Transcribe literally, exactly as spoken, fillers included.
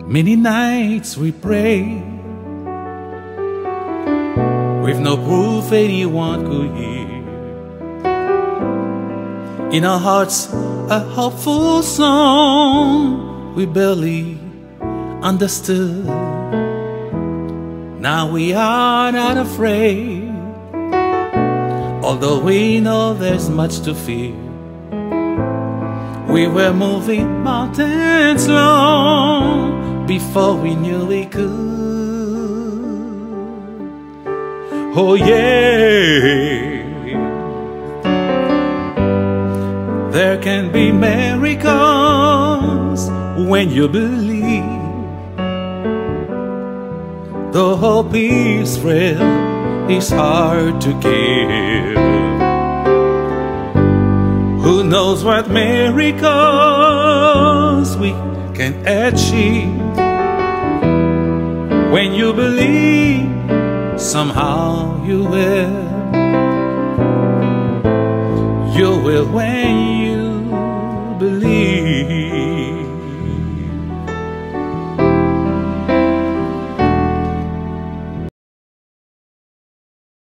Many nights we pray with no proof anyone could hear. In our hearts a hopeful song we barely understood. Now we are not afraid, although we know there's much to fear. We were moving mountains long before we knew we could. Oh yeah, there can be miracles when you believe. Though hope is frail, it's hard to give. Who knows what miracles we can achieve? When you believe, somehow you will. You will when